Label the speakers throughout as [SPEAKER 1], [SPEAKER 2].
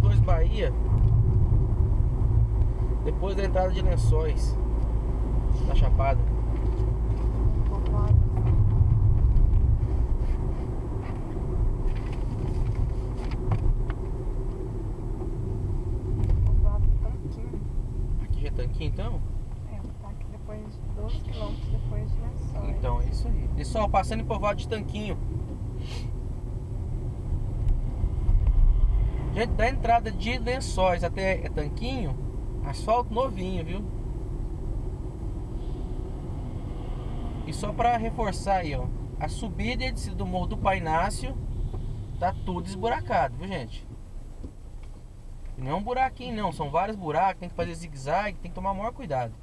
[SPEAKER 1] Motores Bahia, depois da entrada de Lençóis da Chapada. Aqui já é Tanquinho então?
[SPEAKER 2] É, tá aqui depois de 12 quilômetros depois de Lençóis.
[SPEAKER 1] Então é isso aí. Pessoal, passando em povoado de Tanquinho. Gente, da entrada de Lençóis até Tanquinho, asfalto novinho, viu? E só pra reforçar aí, ó, a subida e a descida do Morro do Painácio tá tudo esburacado, viu, gente? E não é um buraquinho não, são vários buracos, tem que fazer zigue-zague, tem que tomar o maior cuidado.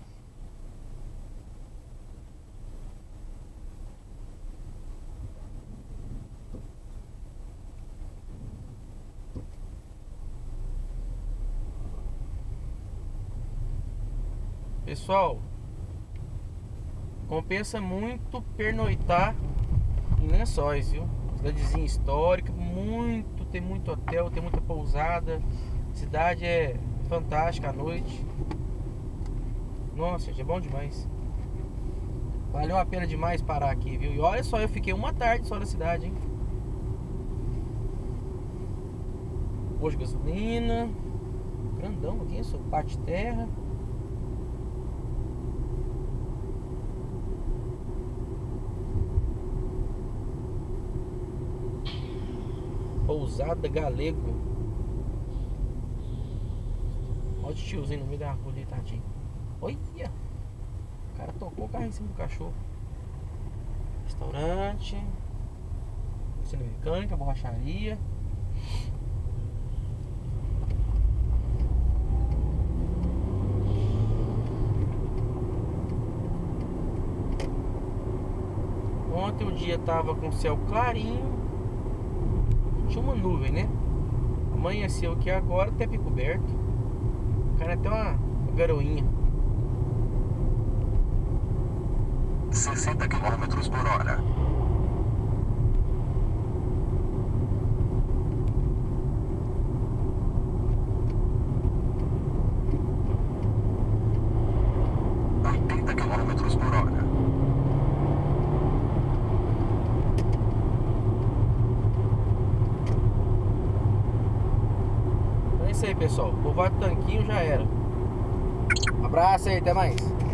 [SPEAKER 1] Pessoal, compensa muito pernoitar em Lençóis, viu? Cidadezinha histórica, tem muito hotel, tem muita pousada. Cidade é fantástica à noite. Nossa, gente, é bom demais. Valeu a pena demais parar aqui, viu? E olha só, eu fiquei uma tarde só na cidade, hein? Posto de gasolina. Grandão aqui, só parte de terra. Pousada Galego. Olha o tiozinho no meio da rua ali, tadinho. Olha! O cara tocou o carro em cima do cachorro. Restaurante. Oficina mecânica, borracharia. Ontem o dia tava com céu clarinho. Tinha uma nuvem, né? Amanheceu aqui agora, até coberto. Cara, até uma garoinha.
[SPEAKER 3] 60 km por hora.
[SPEAKER 1] É isso aí, pessoal. Povoado Tanquinho já era. Abraço aí, até mais.